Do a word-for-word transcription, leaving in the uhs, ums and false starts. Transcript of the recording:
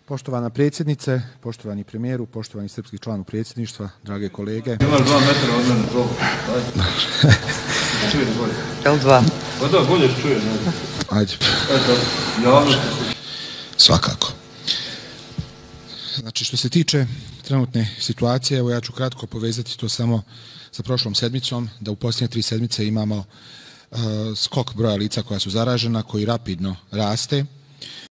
Poštovana predsjednice, poštovani premijeru, poštovani srpski član predsjedništva, drage kolege. Imaš dva metra od mene, to. Čujem bolje. Jel dva? Pa da, bolje čujem. Ajde. Eto, javno. Svakako. Znači, što se tiče trenutne situacije, evo ja ću kratko povezati to samo sa prošlom sedmicom, da u posljednje tri sedmice imamo uh, skok broja lica koja su zaražena, koji rapidno raste.